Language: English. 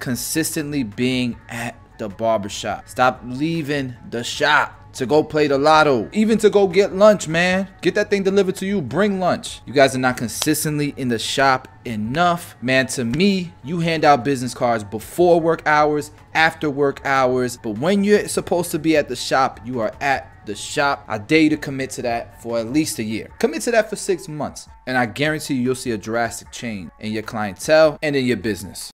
consistently being at the barbershop. Stop leaving the shop to go play the lotto, even to go get lunch, man. Get that thing delivered to you, bring lunch. You guys are not consistently in the shop enough. Man, to me, you hand out business cards before work hours, after work hours, but when you're supposed to be at the shop, you are at the shop. I dare you to commit to that for at least a year. Commit to that for 6 months, and I guarantee you'll see a drastic change in your clientele and in your business.